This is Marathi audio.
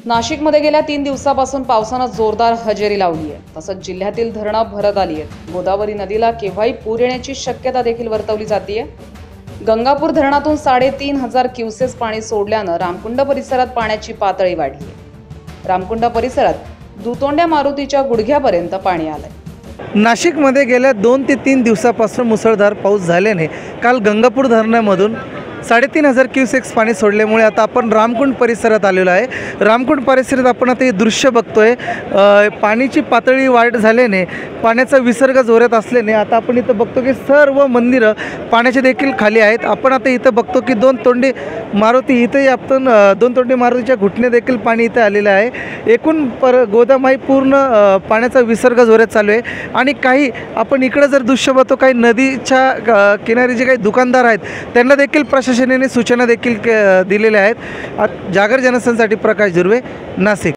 नाशिकमध्ये गेल्या 3 दिवसापासून पावसानं जोरदार हजेरी लावली आहे। तसंच जिल्ह्यातील धरणं भरत आली आहेत। गोदावरी नदीला केव्हाही पूर येण्याची शक्यता देखील वर्तवली जाते। गंगापूर धरणातून 3,500 क्युसेस पाणी सोडल्यानं रामकुंड परिसरात पाण्याची पातळी वाढली आहे। रामकुंड परिसरात दुतोंड्या मारुतीच्या गुडघ्यापर्यंत पाणी आलंय। नाशिकमध्ये गेल्या 2 ते 3 दिवसापासून मुसळधार पाऊस झाल्याने काल गंगापूर धरणामधून 3,500 क्युसेक्स पाणी सोडल्यामुळे आता आपण रामकुंड परिसरात आलेलो आहे। रामकुंड परिसरात आपण आता हे दृश्य बघतोय। पाण्याची पातळी वाढ झाल्याने पाण्याचा विसर्ग जोरात असल्याने आता आपण इथं बघतो की सर्व मंदिरं पाण्याचे देखील खाली आहेत। आपण आता इथं बघतो की 2 तोंडी मारुती इथंही आपण 2 तोंडी मारुतीच्या घुटणे देखील पाणी इथं आलेलं आहे। एकूण गोदामाई पूर्ण पाण्याचा विसर्ग जोरात चालू आहे। आणि काही आपण इकडं जर दृश्य बघतो काही नदीच्या किनारी जे काही दुकानदार आहेत त्यांना देखील प्रशासनाने सूचना देखील दिलेल्या आहेत। जागर जनस्थानसाठी प्रकाश झुर्वे, नाशिक।